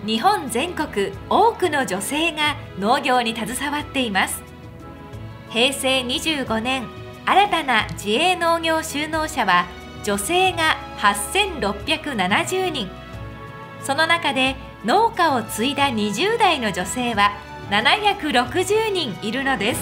日本全国多くの女性が農業に携わっています。平成25年、新たな自営農業就農者は女性が8670人。その中で農家を継いだ20代の女性は760人いるのです。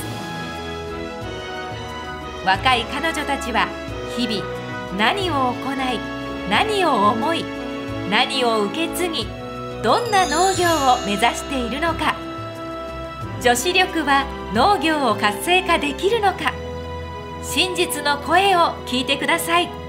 若い彼女たちは日々何を行い、何を思い、何を受け継ぎ、どんな農業を目指しているのか。女子力は農業を活性化できるのか。真実の声を聞いてください。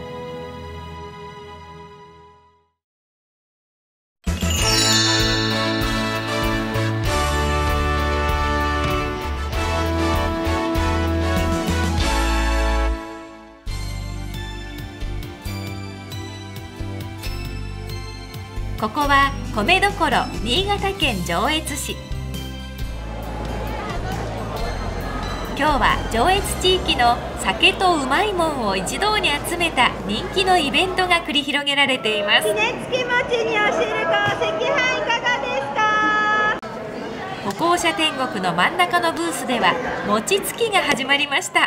ここは米どころ新潟県上越市。今日は上越地域の酒とうまいもんを一堂に集めた人気のイベントが繰り広げられています。 杵付餅にお汁粉、赤飯いかがですか？ 歩行者天国の真ん中のブースでは餅つきが始まりました。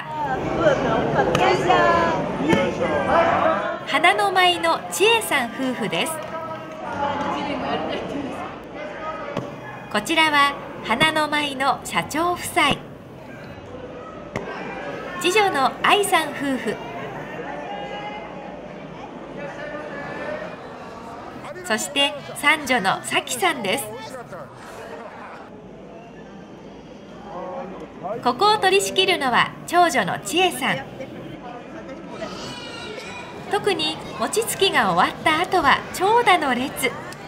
花の舞の千恵さん夫婦です。こちらは花の舞の社長夫妻、次女の愛さん夫婦、そして三女の咲さんです。ここを取り仕切るのは長女の千恵さん。特に餅つきが終わった後は長蛇の列。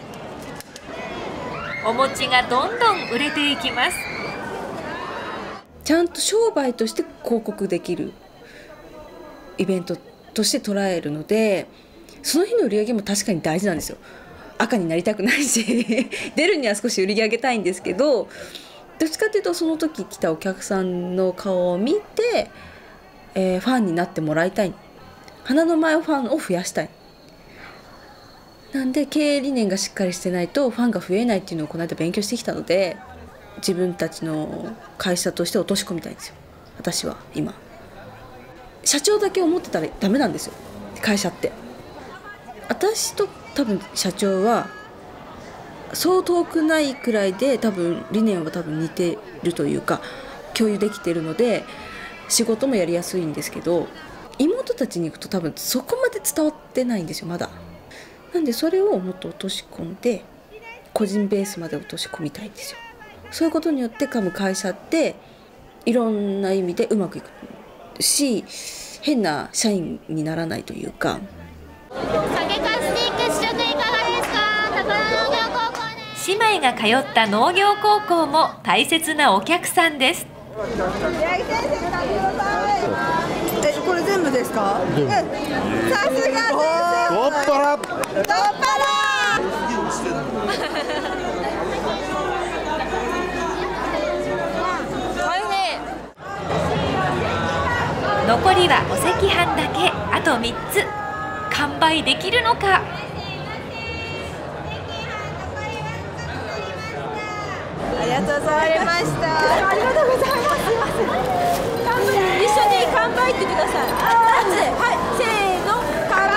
お餅がどんどん売れていきます。 ちゃんと商売として広告できるイベントとして捉えるので、その日の売り上げも確かに大事なんですよ。赤になりたくないし出るには少し売り上げたいんですけど、どっちかというとその時来たお客さんの顔を見て、ファンになってもらいたい。花の舞ファンを増やしたい。なんで経営理念がしっかりしてないとファンが増えないっていうのをこの間勉強してきたので、自分たちの会社として落とし込みたいんですよ。私は今社長だけ思ってたらダメなんですよ。会社って私と多分社長はそう遠くないくらいで多分理念は多分似てるというか共有できているので仕事もやりやすいんですけど、妹たちに行くと多分そこまで伝わってないんですよまだ。なんでそれをもっと落とし込んで個人ベースまで落とし込みたいんですよ。そういうことによって会社っていろんな意味でうまくいくし、変な社員にならないというか。 酒かスティック試食いかがですか？高田農業高校です。 姉妹が通った農業高校も大切なお客さんです。 これ全部ですか？さすが先生。太っ腹。 残りはお赤飯だけ、あと3つ。完売できるのか。 ありがとうございました。ありがとうございます。すいません。一緒に乾杯って言ってください。はい、せーの、乾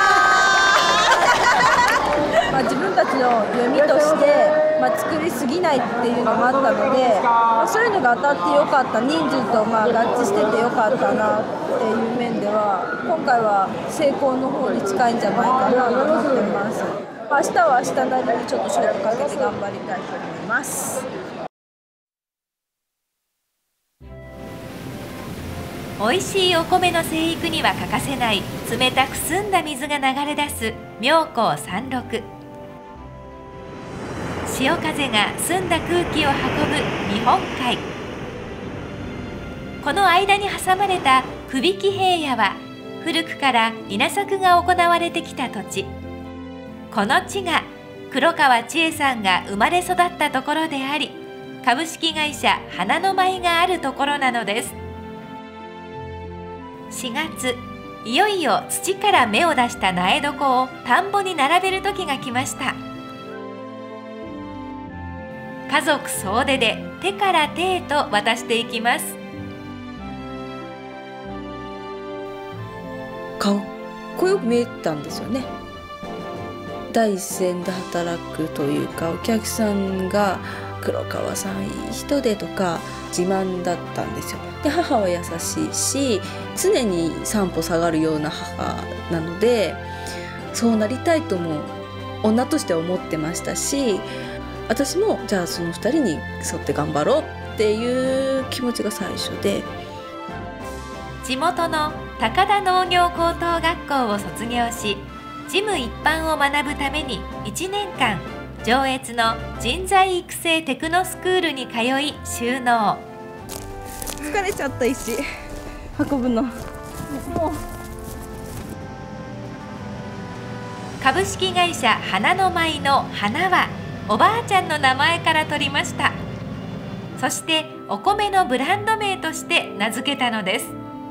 杯。自分たちの読みとして、作りすぎないっていうのもあったので、そういうのが当たってよかった、人数と合致しててよかったなっていう面では、今回は成功の方に近いんじゃないかなと思ってます。明日は明日なりにちょっと勝負かけて頑張りたいと思います。 美味しいお米の生育には欠かせない冷たく澄んだ水が流れ出す妙高山麓。潮風が澄んだ空気を運ぶ日本海。この間に挟まれた久引平野は古くから稲作が行われてきた土地。この地が黒川千恵さんが生まれ育ったところであり、株式会社花の舞があるところなのです。4月、いよいよ土から芽を出した苗床を田んぼに並べる時が来ました。 家族総出で手から手へと渡していきます。 かっこよく見えたんですよね。第一線で働くというか、お客さんが黒川さんいい人でとか自慢だったんですよ。で母は優しいし、常に3歩下がるような母なので、そうなりたいとも女としては思ってましたし、私もじゃあその2人に沿って頑張ろうっていう気持ちが最初で、 地元の高田農業高等学校を卒業し、事務一般を学ぶために1年間上越の人材育成テクノスクールに通い就農。 疲れちゃった石運ぶの。もう株式会社花の舞の花はおばあちゃんの名前から取りました。そしてお米のブランド名として名付けたのです。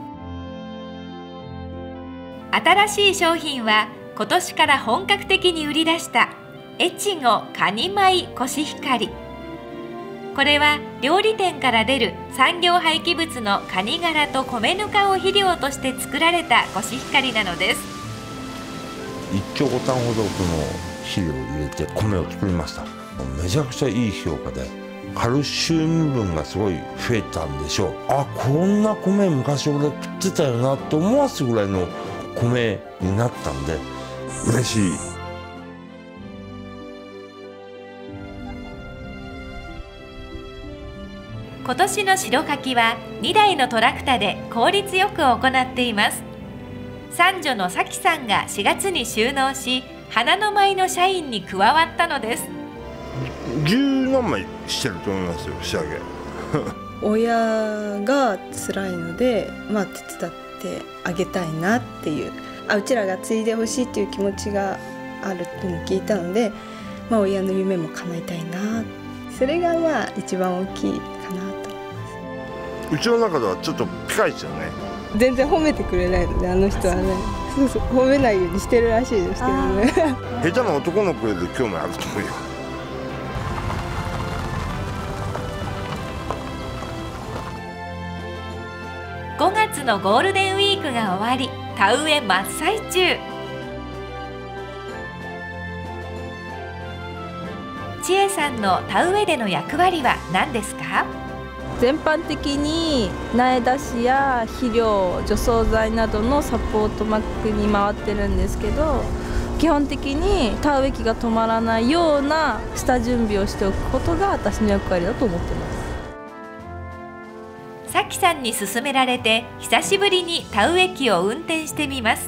新しい商品は今年から本格的に売り出した越後かに米コシヒカリ。これは料理店から出る産業廃棄物のカニ殻と米ぬかを肥料として作られたコシヒカリなのです。 1兆単ほどの肥料を入れて米を作りました。めちゃくちゃいい評価で、カルシウム分がすごい増えたんでしょう。あ、こんな米昔俺食ってたよなと思わすぐらいの米になったんで嬉しい。 今年の白柿は2台のトラクターで効率よく行っています。三女の咲さんが4月に就農し、花の舞の社員に加わったのです。 10何枚してると思いますよ、仕上げ。 親が辛いので、手伝ってあげたいなっていう、うちらが継いでほしいっていう気持ちがあるって聞いたので、親の夢も叶えたいな、それが一番大きいかなと思います。 うちの中ではちょっとピカイチだね。 全然褒めてくれないので、あの人はね、褒めないようにしてるらしいですけどね。 下手な男の子で興味あると思うよ。 5月のゴールデンウィークが終わり、田植え真っ最中。千恵さんの田植えでの役割は何ですか？ 全般的に苗出しや肥料、除草剤などのサポートマックに回ってるんですけど、基本的に田植え機が止まらないような下準備をしておくことが私の役割だと思ってます。 咲さんに勧められて久しぶりに田植え機を運転してみます。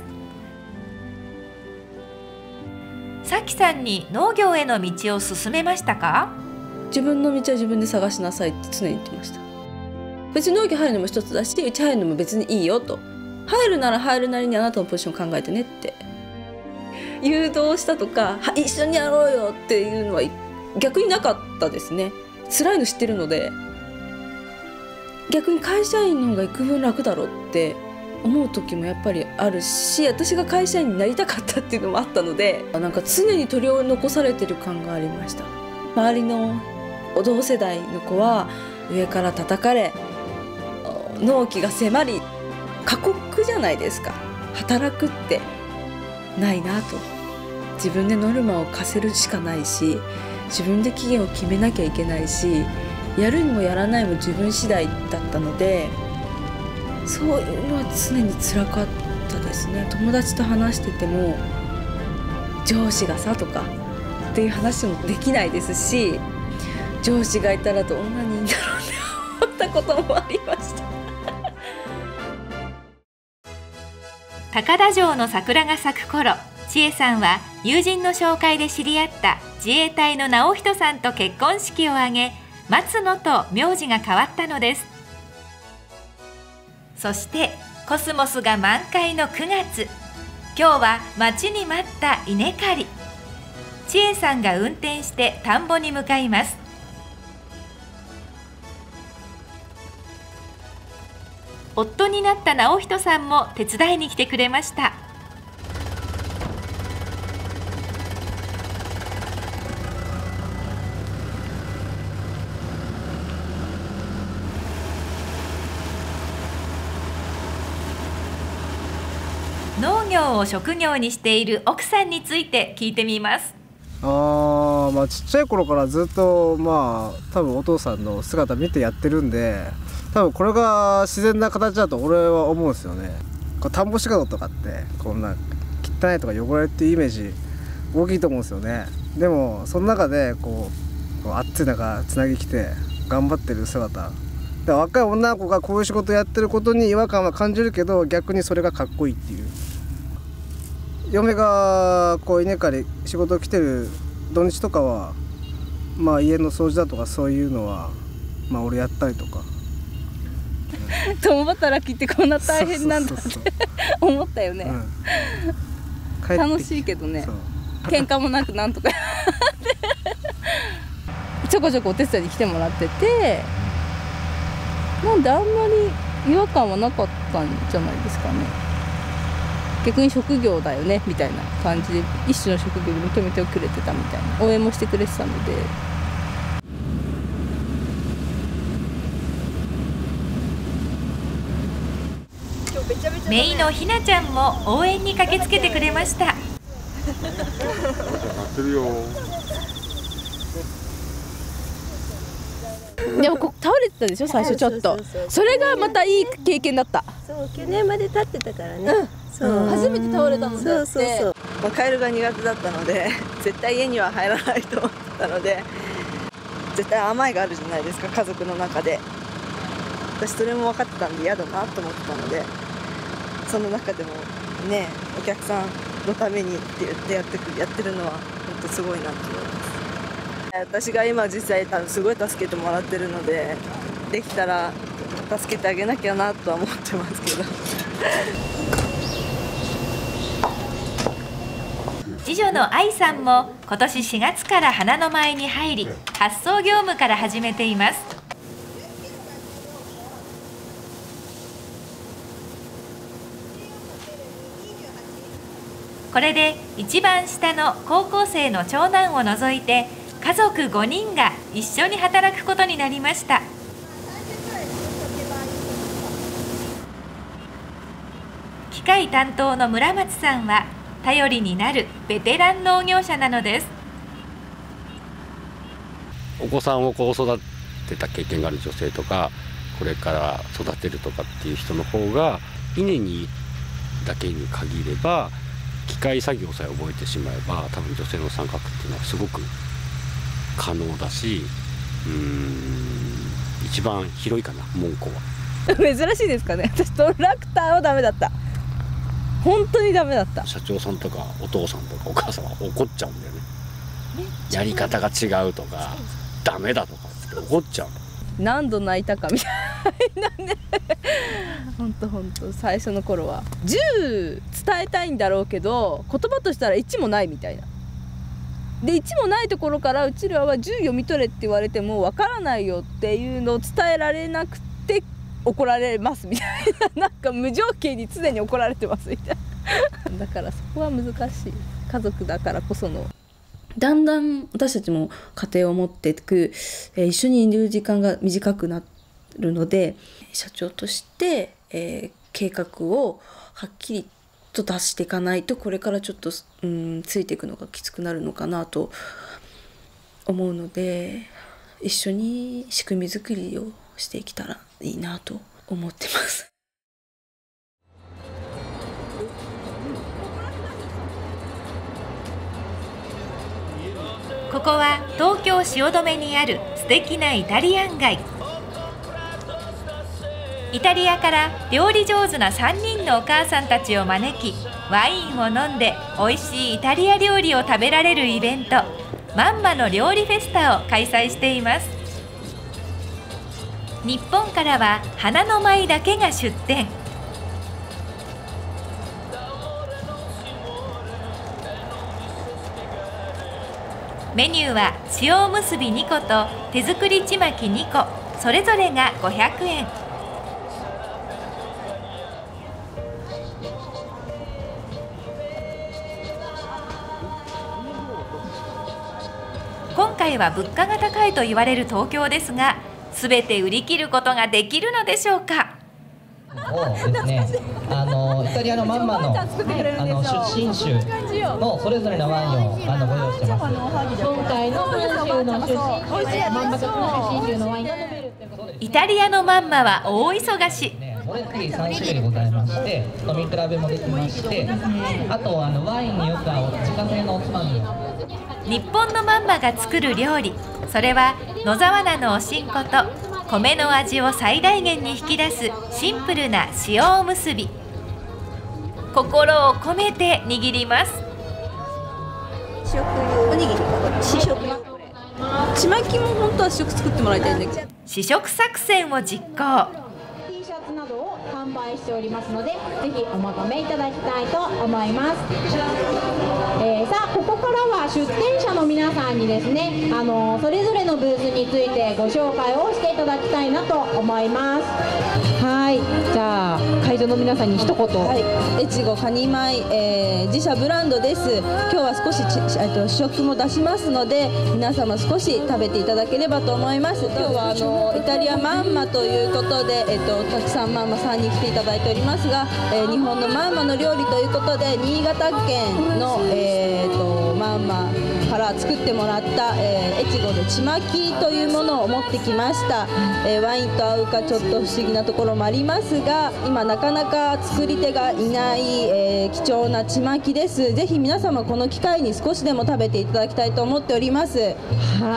咲さんに農業への道を勧めましたか？ 自分の道は自分で探しなさいって常に言ってました。別に農業入るのも一つだし、うち入るのも別にいいよと、入るなら入るなりにあなたのポジション考えてねって誘導したとか、一緒にやろうよっていうのは逆になかったですね。辛いの知ってるので、逆に会社員の方が幾分楽だろうって思う時もやっぱりあるし、私が会社員になりたかったっていうのもあったので、なんか常に取り残されてる感がありました。周りの同世代の子は上から叩かれ、納期が迫り、過酷じゃないですか。働くってないなと、自分でノルマを課せるしかないし、自分で期限を決めなきゃいけないし、やるにもやらないも自分次第だったので、そういうのは常に辛かったですね。友達と話してても上司がさとかっていう話もできないですし、上司がいたらどんなにいいんだろうって思ったこともありました。 高田城の桜が咲く頃、千恵さんは友人の紹介で知り合った自衛隊の直人さんと結婚式を挙げ、松野と名字が変わったのです。そしてコスモスが満開の9月、今日は待ちに待った稲刈り。千恵さんが運転して田んぼに向かいます。夫になった直人さんも手伝いに来てくれました。 業を職業にしている奥さんについて聞いてみます。 ちっちゃい頃からずっと多分お父さんの姿見てやってるんで、多分これが自然な形だと俺は思うんですよね。田んぼ仕事とかってこんな汚いとか汚れるっていうイメージ大きいと思うんですよね。でもその中で暑い中つなぎ着て頑張ってる姿で、若い女の子がこういう仕事やってることに違和感は感じるけど、逆にそれがかっこいいっていう。嫁が稲刈り仕事来てる土日とかは家の掃除だとかそういうのは俺やったりとか。 共働きってこんな大変なんだって思ったよね、楽しいけどね、喧嘩もなくなんとかちょこちょこお手伝いに来てもらってて、なんであんまり違和感はなかったんじゃないですかね。逆に職業だよねみたいな感じで一種の職業で認めてくれてたみたいな、応援もしてくれてたので。 姪のひなちゃんも応援に駆けつけてくれました。 でも倒れてたでしょ最初ちょっと。それがまたいい経験だった。 そう去年まで立ってたからね、 初めて倒れたので。 カエルが苦手だったので絶対家には入らないと思ったので、絶対甘いがあるじゃないですか家族の中で。私それも分かってたんで嫌だなと思ってたので、その中でもねお客さんのためにって言ってやってるのは本当すごいなと思います。私が今実際すごい助けてもらってるので、できたら助けてあげなきゃなとは思ってますけど次女の愛さんも今年4月から花の舞に入り、発送業務から始めています。これで一番下の高校生の長男を除いて家族5人が一緒に働くことになりました。機械担当の村松さんは頼りになるベテラン農業者なのです。 お子さんを育てた経験がある女性とか、これから育てるとかっていう人の方が、稲にだけに限れば機械作業さえ覚えてしまえば、多分女性の参画っていうのはすごく可能だし、一番広いかな門戸は。 珍しいですかね。私トラクターはダメだった。本当にダメだった。 社長さんとかお父さんとかお母さんは怒っちゃうんだよね。やり方が違うとかダメだとかって怒っちゃう。 何度泣いたかみたいなね本当最初の頃は10伝えたいんだろうけど、言葉としたら1もないみたいな。で1もないところからうちらは10読み取れって言われても分からないよっていうのを伝えられなくて怒られますみたいな、なんか無条件に常に怒られてますみたいなだからそこは難しい。家族だからこその。 だんだん私たちも家庭を持っていく、一緒にいる時間が短くなるので、社長として、計画をはっきりと出していかないと、これからちょっと、ついていくのがきつくなるのかなと思うので、一緒に仕組み作りをしていけたらいいなと思ってます。 ここは東京汐留にある素敵なイタリアン街。イタリアから料理上手な3人のお母さんたちを招き、ワインを飲んで美味しいイタリア料理を食べられるイベント、マンマの料理フェスタを開催しています。日本からは花の舞だけが出店。メニューは塩おむすび2個と手作りちまき2個、それぞれが500円。今回は物価が高いと言われる東京ですが、すべて売り切ることができるのでしょうか。 をですね、イタリアのまんまの出身州のそれぞれのワインをご用意してます。今回のフラン州の出身州、まんまの出身州のワインが飲めるということで、 イタリアのまんまは大忙し。 それ次3種類ございまして、飲み比べもできまして、あとワインによく合う自家製のおつまみを。 日本のまんまが作る料理、それは野沢菜のおしんこと米の味を最大限に引き出すシンプルな塩おむすび。心を込めて握ります。 おにぎり試食、ちまきも本当は試食作ってもらいたいんだけど、 試食作戦を実行。 T シャツなどを販売しておりますので、ぜひお求めいただきたいと思います。さあ、ここからは出店者の皆さんにですね、それぞれのブースについてご紹介をしていただきたいなと思います。はい、じゃあ会場の皆さんに一言。 はい、越後カニ米、自社ブランドです。今日は少し試食も出しますので、皆様少し食べていただければと思います。今日はイタリアまんまということで、たくさんまんまさんに来ていただいておりますが、日本のまんまの料理ということで、新潟県の、まんまから作ってもらった、越後でちまきというものを持ってきました。ワインと合うかちょっと不思議なところもありますが、今なかなか作り手がいない、貴重なちまきです。ぜひ皆様この機会に少しでも食べていただきたいと思っております。はい。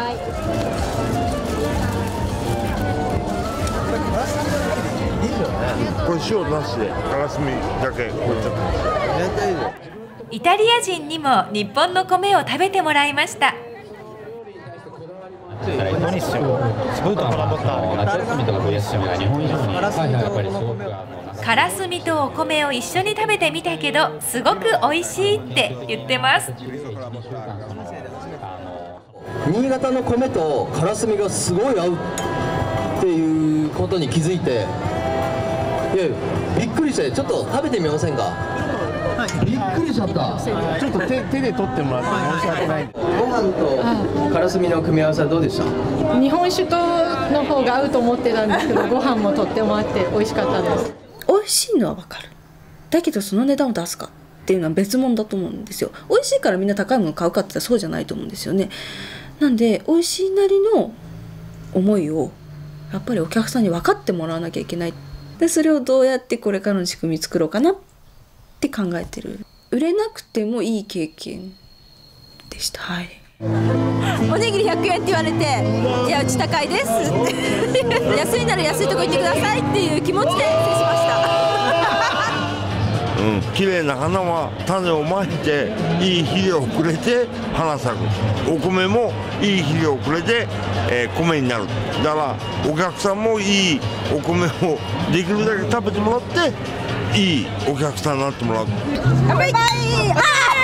これ塩なしでからすみだけこれちょっとイタリア人にも日本の米を食べてもらいました。 何しよう。すごいと思った。夏休みとか冬休みが日本以上にやっぱりすごくからすみとお米を一緒に食べてみたけど、すごく美味しいって言ってます。 新潟の米とからすみがすごい合うっていうことに気づいて、いやびっくりして、ちょっと食べてみませんか。びっくりしちゃった。 ちょっと手で取ってもらって申し訳ない。 ご飯とからすみの組み合わせはどうでした？ 日本酒との方が合うと思ってたんですけど、ご飯もとってもあって美味しかったです。 美味しいのは分かる。だけどその値段を出すかっていうのは別物だと思うんですよ。美味しいからみんな高いもの買うかって言ったらそうじゃないと思うんですよね。なんで美味しいなりの思いをやっぱりお客さんに分かってもらわなきゃいけない。でそれをどうやってこれからの仕組み作ろうかなって考えてる。売れなくてもいい経験でした。はい。 おにぎり100円って言われて、いやうち高いですって安いなら安いとこ行ってくださいっていう気持ちで接しました。 綺麗な花は種をまいていい肥料をくれて花咲く。お米もいい肥料をくれて、米になる。だからお客さんもいいお米をできるだけ食べてもらっていいお客さんになってもらう。 乾杯。